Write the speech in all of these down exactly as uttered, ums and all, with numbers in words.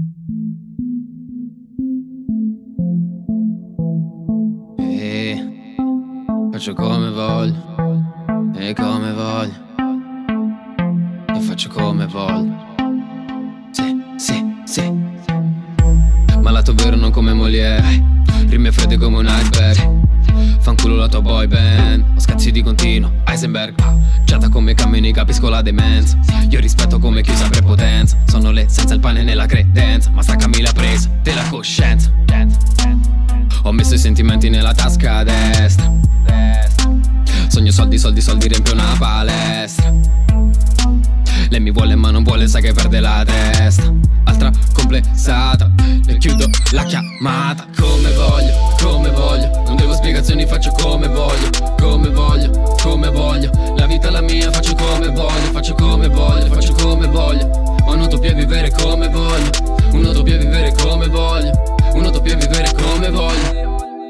E faccio come voglio, e come voglio, e faccio come voglio. Sì, sì, sì. Malato vero non come Molière, rime fredde come un iceberg. Fanculo la tua boy band, ho scazzi di continuo, Heisenberg. Giata come cammini, capisco la demenza. Io rispetto come chiusa prepotenza. Sono le senza il pane nella credenza, ma staccami la presa della coscienza. Ho messo i sentimenti nella tasca destra. Sogno soldi, soldi, soldi, riempio una palestra. Lei mi vuole ma non vuole, sa che perde la testa. Altra complessata, le chiudo la chiamata. Come voglio, come voglio, non devo spiegazioni, faccio come voglio. Come voglio, come voglio, la vita è la mia, faccio come voglio. Faccio come voglio, faccio come voglio. Ho un'utopia vivere come voglio. Un'utopia vivere come voglio. Un'utopia vivere come voglio.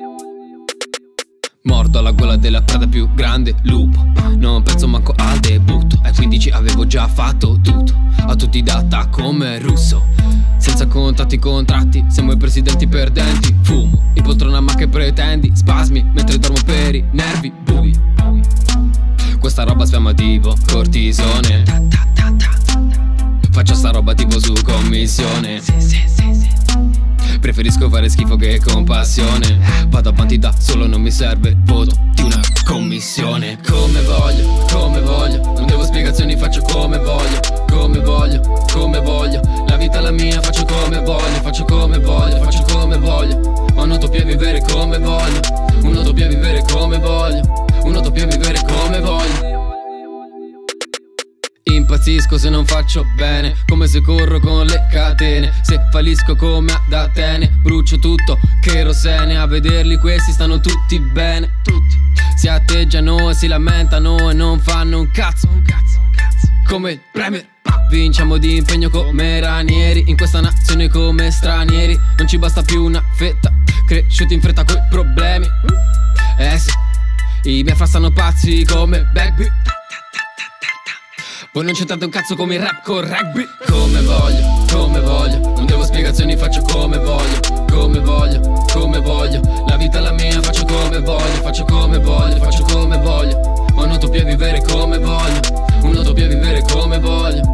Mordo alla gola della preda più grande, lupo. Non penso manco al debutto. Ai quindici avevo già fatto tutto, a tutti data come russo. Senza contatti contratti, siamo i presidenti perdenti. Fumo, in poltrona ma che pretendi? Spasmi, mentre dormo per i nervi, buio. Questa roba sfiamma tipo cortisone. Faccio sta roba tipo su commissione. Preferisco fare schifo che compassione. Vado avanti da solo, non mi serve voto di una commissione. Come voglio, come voglio, non devo spiegazioni, faccio come voglio. Come voglio, come voglio, la vita è la mia, faccio come voglio. Faccio come voglio, faccio come voglio. Ho un'utopia vivere come voglio. Un'utopia vivere come voglio. Un'utopia vivere come voglio. Impazzisco se non faccio bene, come se corro con le catene. Se fallisco come ad Atene, brucio tutto cherosene. A vederli questi stanno tutti bene. Tutti si atteggiano e si lamentano e non fanno un cazzo, un cazzo, un cazzo. Come il premier, vinciamo di impegno come ranieri. In questa nazione come stranieri. Non ci basta più una fetta, cresciuti in fretta coi problemi. Eh sì, i miei fra stanno pazzi come Backbeat. Voi non c'entrate un cazzo come il rap con rugby. Come voglio, come voglio, non devo spiegazioni, faccio come voglio. Come voglio, come voglio, la vita è la mia, faccio come voglio. Faccio come voglio, faccio come voglio. Ho un'utopia vivere come voglio. Un'utopia vivere come voglio.